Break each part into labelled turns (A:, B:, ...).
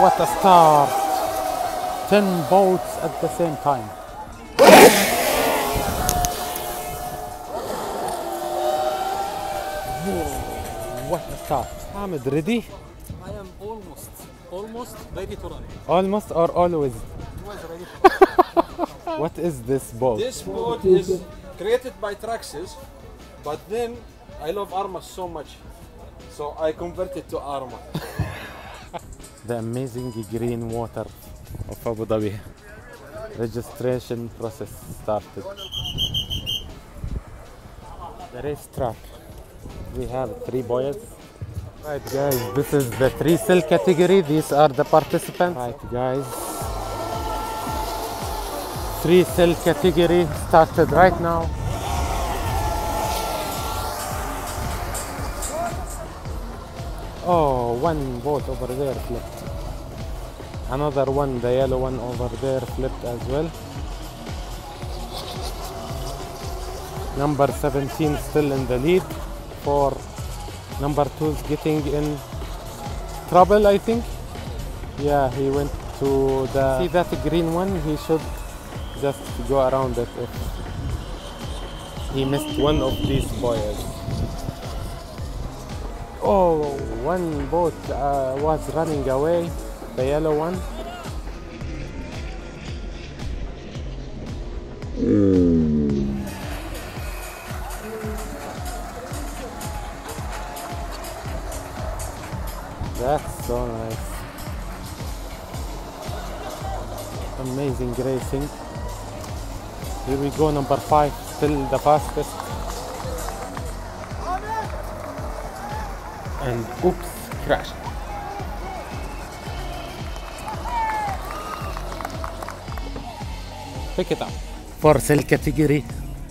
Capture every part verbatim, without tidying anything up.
A: What a start! ten boats at the same time. What a start! Hamid, ready?
B: I am almost, almost ready to run.
A: Almost or always?
B: Always ready.
A: What is this boat?
B: This boat is created by Traxxas, but then I love Arma so much, so I converted to Arma.
A: The amazing green water of Abu Dhabi. Registration process started. The racetrack. We have three boys. Right guys, this is the three cell category. These are the participants. Right guys. Three cell category started right now. Oh, one boat over there flipped. Another one, the yellow one over there flipped as well. Number seventeen still in the lead. For number two is getting in trouble, I think. Yeah, he went to the... See that green one? He should just go around it if he missed one of these boys. Oh, one boat uh, was running away, the yellow one. That's so nice. Amazing racing. Here we go, number five, still the fastest. And oops, crashed. Pick it up. For cell category.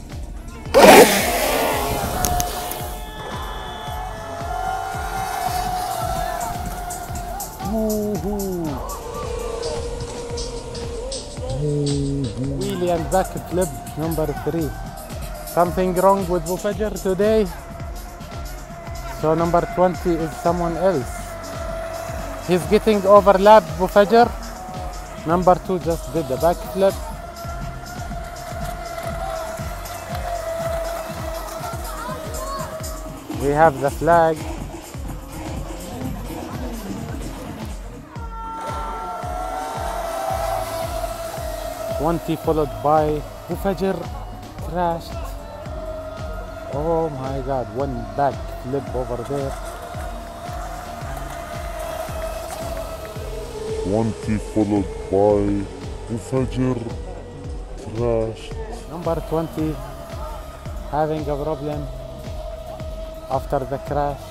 A: Wheelie and back flip number three. Something wrong with Bufajr today? So number twenty is someone else. He's getting overlapped, Bufajr. Number two just did the backflip. We have the flag. twenty followed by Bufajr crashed. Oh my god, one back flip over there.
C: twenty followed by Bufajr crashed.
A: Number twenty having a problem after the crash.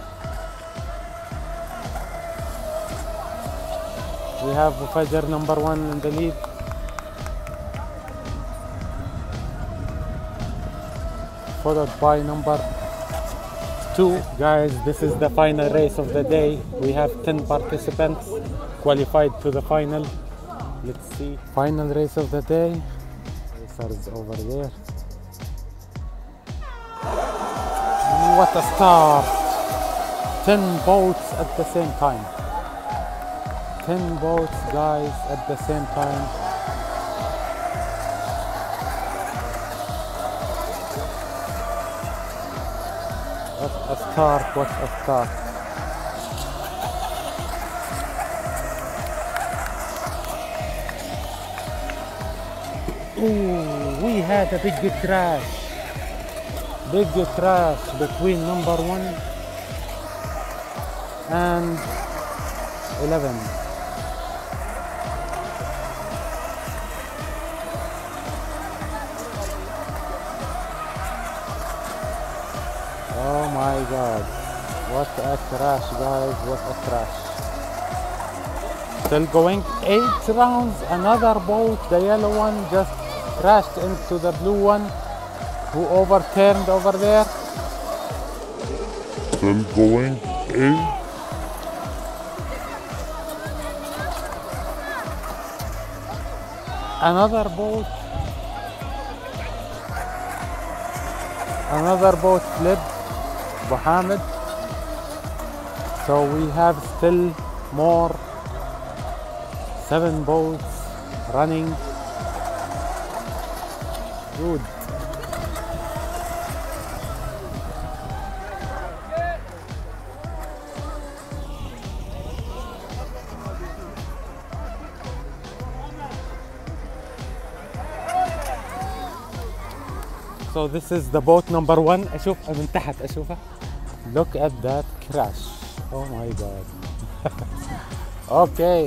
A: We have Bufajr number one in the lead. Followed by number two. Guys, this is the final race of the day. We have ten participants qualified to the final. Let's see. Final race of the day. Racers over there. What a start! ten boats at the same time. ten boats, guys, at the same time. What a start, what a start. Ooh, we had a big crash. Big crash between number one and eleven. Oh my god, what a crash, guys, what a crash. Still going, eight rounds, another boat, the yellow one just crashed into the blue one who overturned over there.
C: Still going, eight.
A: Another boat, another boat flipped. Mohammed. So we have still more seven boats running. Good. So this is the boat number one. أشوف من تحت أشوفها. Look at that crash. Oh my god. Okay.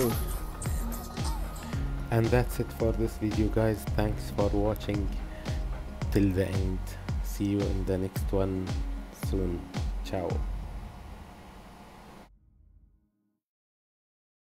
A: And that's it for this video, guys. Thanks for watching till the end. See you in the next one soon. Ciao.